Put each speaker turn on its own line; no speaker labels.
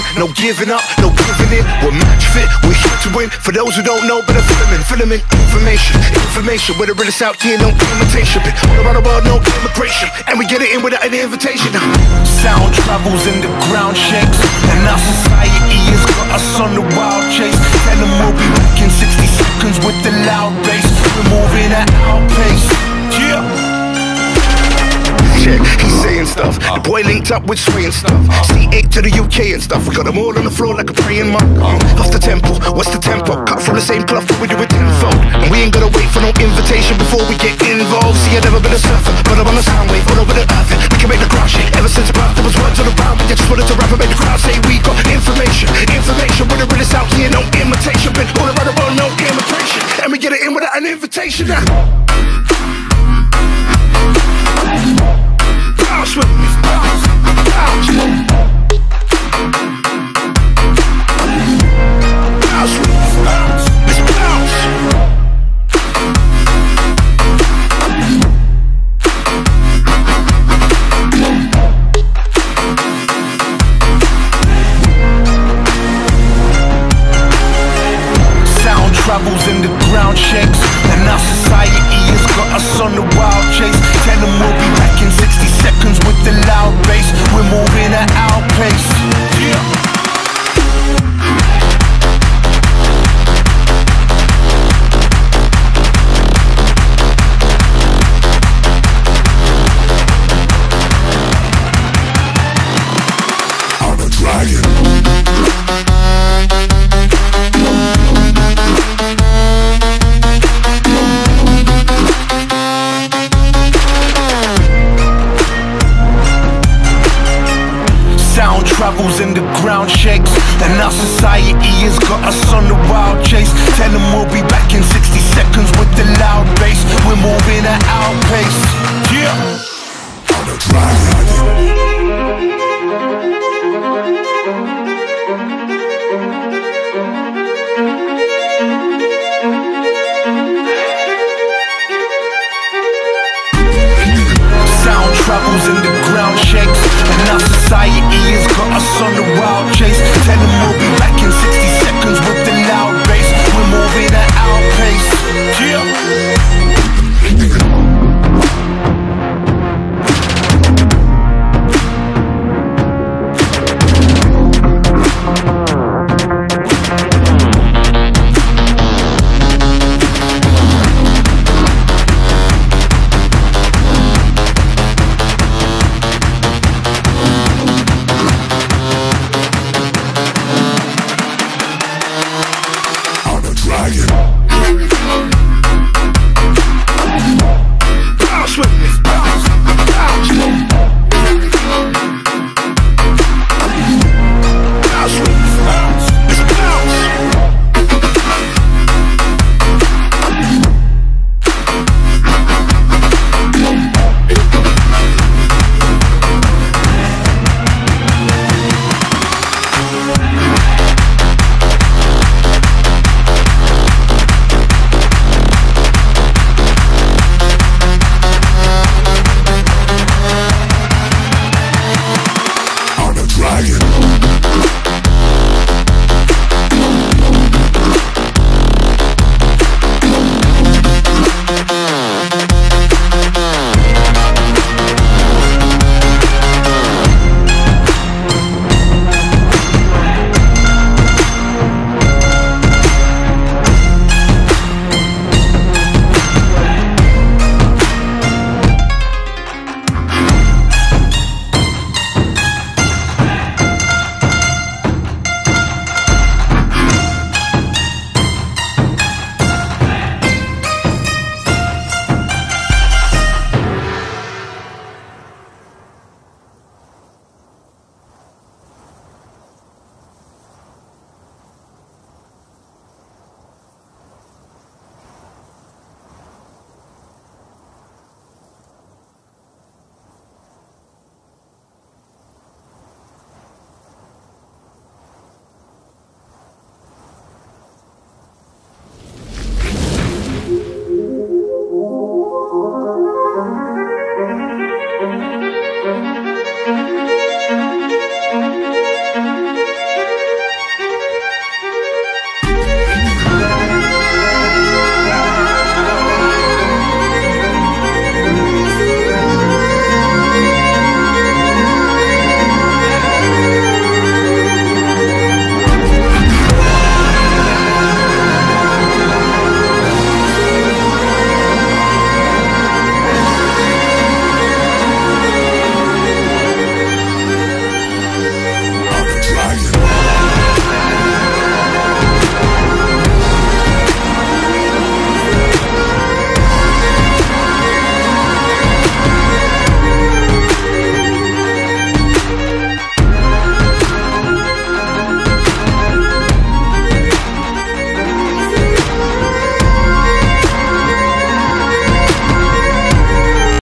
no giving up, no giving in. We're match fit, we're here to win. For those who don't know, better filament information. We're the realest out here, no imitation. Been all around the world, no immigration, and we get it in without an invitation. Sound travels and the ground shakes, and our society has got us on the wild chase. Tell them we'll be back in 60 seconds with the loud bass. We're moving at our pace. Check, he's saying stuff. The boy linked up with Sway and stuff. C8 to the UK and stuff. We got them all on the floor like a praying monk. Off the tempo, what's the tempo? Cut from the same cloth, but we do it tenfold. And we ain't gotta wait for no invitation before we get involved. See, I've never been a surfer, but I'm on a sound wave all over the earth. We can make the ground shake. Ever since birth, there was words on the ground. We just wanted to rap and make the crowd say we got information. We're the realest out here, no imitation. Been all around the world, no immigration, and we get it in without an invitation. Bounce with me, bounce, bounce. Bounce with me, bounce. Let's bounce. Sound travels and the ground shakes, and our society has got us on the wild chase. Tell them we'll be back in 60 seconds with the loud bass. We're moving at our pace. I'm a dragon. Sound travels and the ground shakes, and our society has got us on the wild chase. Tell them we'll be back in 60 seconds with the loud bass. We're moving at our pace. I'm a dragon. Sound travels and the ground shakes, and our society has got us on the wild